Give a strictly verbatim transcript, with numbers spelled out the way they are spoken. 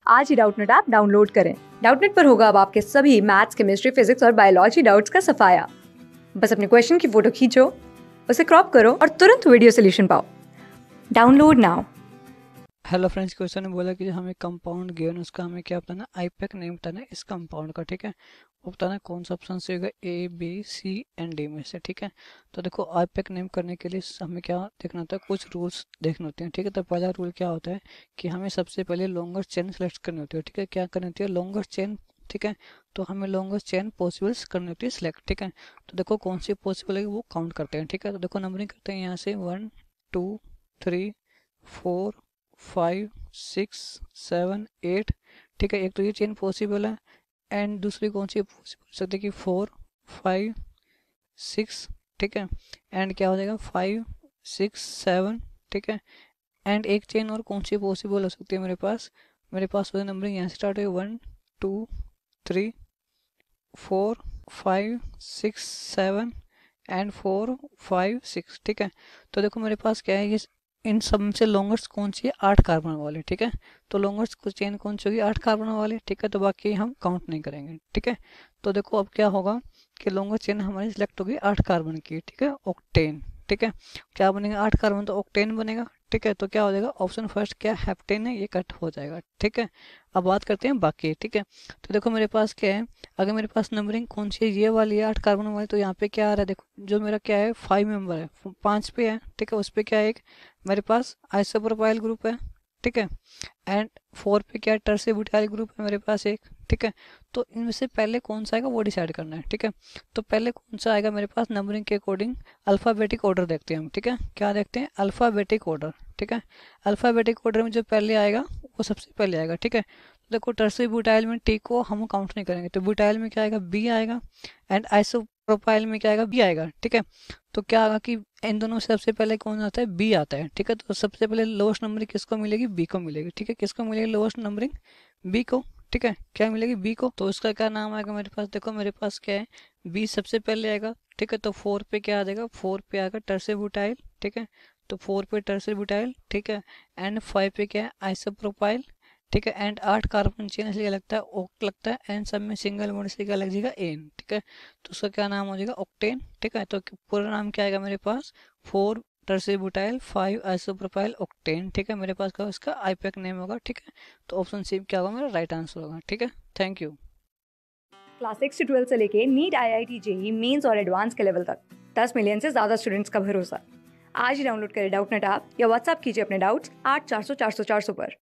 आज ही Doubtnut app download करें। डाउटनेट पर होगा अब आपके सभी मैथ्स, केमिस्ट्री, फिजिक्स और बायोलॉजी डाउट्स का सफाया। बस अपने क्वेश्चन की फोटो खींचो, उसे क्रॉप करो और तुरंत वीडियो सोल्यूशन पाओ। Download now. Hello friends, question ने बोला कि हमें कंपाउंड गिवन, उसका हमें क्या बताना, आईपैक नेम बताना है इस कंपाउंड का। ठीक है, वो बताना कौन सा ऑप्शन से होगा, A B C and D में से। ठीक है, तो देखो आईपैक नेम करने के लिए हमें क्या देखना होता है, कुछ रूल्स देखने होते हैं। ठीक है, तो पहला रूल क्या होता है कि हमें सबसे पहले लॉन्गेस्ट चेन सेलेक्ट करनी होती है। ठीक है, क्या करनी होती है, लॉन्गेस्ट चेन। ठीक है, तो हमें लॉन्गेस्ट चेन पॉसिबल्स करनी होती है सिलेक्ट। ठीक है, तो देखो कौन सी पॉसिबल है वो काउंट करते हैं। ठीक है, तो देखो नंबरिंग करते हैं यहाँ से one two three four five six seven eight. ठीक है, एक तो ये चेन पॉसिबल है, एंड दूसरी कौन सी पॉसिबल हो सकती है कि फोर फाइव सिक्स। ठीक है, एंड क्या हो जाएगा फाइव सिक्स सेवन। ठीक है, एंड एक चेन और कौन सी पॉसिबल हो सकती है मेरे पास, मेरे पास वो नंबरिंग यहाँ से स्टार्ट है one two three four five six seven and four five six. ठीक है, तो देखो मेरे पास क्या है, ये इन सब में से लॉन्गेस्ट कौन सी है, आठ कार्बन वाले। ठीक है, तो लॉन्गेस्ट चेन कौन सी होगी, आठ कार्बन वाले। ठीक है, तो बाकी हम काउंट नहीं करेंगे। ठीक है, तो देखो अब क्या होगा कि लॉन्गेस्ट चेन हमारी सिलेक्ट होगी आठ कार्बन की। ठीक है, ऑक्टेन। ठीक है, क्या बनेगा, आठ कार्बन तो ऑक्टेन बनेगा। ठीक है, तो क्या हो जाएगा, ऑप्शन फर्स्ट क्या हेप्टेन है, ये कट हो जाएगा। ठीक है, अब बात करते हैं बाकी। ठीक है, तो देखो मेरे पास क्या है, अगर मेरे पास नंबरिंग कौन सी है, ये वाली है आठ कार्बन वाली, तो यहाँ पे क्या आ रहा है, देखो जो मेरा क्या है फाइव मेंबर है, पाँच पे है। ठीक है, उस पर क्या है, एक मेरे पास आइसोप्रोपाइल ग्रुप है। ठीक है, एंड फोर पे क्या है, टर्सिब्यूटाइल ग्रुप है मेरे पास एक। ठीक है, तो इनमें से पहले कौन सा आएगा वो डिसाइड करना है। ठीक है, तो पहले कौन सा आएगा मेरे पास नंबरिंग के अकॉर्डिंग, अल्फ़ाबेटिक ऑर्डर देखते हैं हम। ठीक है, क्या देखते हैं, अल्फ़ाबेटिक ऑर्डर। ठीक है, अल्फ़ाबेटिक ऑर्डर में जो पहले आएगा वो सबसे पहले आएगा। ठीक है, तो देखो टर्सिब्यूटाइल में टी को हम काउंट नहीं करेंगे, तो ब्यूटाइल में क्या आएगा, बी आएगा, एंड आइसोप्रोपाइल में क्या आएगा, बी आएगा। ठीक है, तो क्या आएगा कि इन दोनों से सबसे पहले कौन आता है, बी आता है। ठीक है, तो सबसे पहले लोएस्ट नंबरिंग किसको मिलेगी, बी को मिलेगी। ठीक है, किसको मिलेगी लोएस्ट नंबरिंग, बी को। ठीक है, क्या मिलेगी, बी को। तो इसका क्या नाम आएगा मेरे पास, देखो मेरे पास क्या है, बी सबसे पहले आएगा। ठीक है, तो फोर पे क्या आ जाएगा, फोर पे आएगा टर्सिब्यूटाइल। ठीक है, तो फोर पे टर्सिब्यूटाइल। ठीक है, एंड फाइव पे क्या है, आइसोप्रोपाइल। ठीक है, एंड आठ कार्बन चेन इसलिए लगता है ओक लगता है, एंड सब में सिंगल बॉन्ड से क्या लग जाएगा, एन। ठीक है, तो उसका क्या नाम हो जाएगा, ऑक्टेन। ठीक है, तो पूरा नाम क्या आएगा मेरे पास, four tert butyl five isopropyl octane. ठीक है, मेरे पास क्या इसका आईपैक नेम होगा। ठीक है, तो ऑप्शन सी क्या होगा मेरा राइट आंसर होगा। ठीक है, थैंक यू। क्लास सिक्स से ट्वेल्थ से लेके NEET, I I T, JEE mains और एडवांस के लेवल तक दस मिलियन से ज्यादा स्टूडेंट्स का भरोसा। आज ही डाउनलोड करें डाउटनेट ऐप या व्हाट्सएप कीजिए अपने डाउट्स आठ चार सौ चार सौ चार सौ पर।